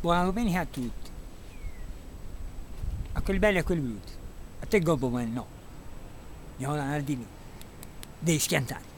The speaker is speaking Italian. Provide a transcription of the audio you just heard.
Buona domenica a tutti, a quelli belli e a quelli brutti. A te Gobbo, ma no. Andiamo da Nardini. Devi schiantare.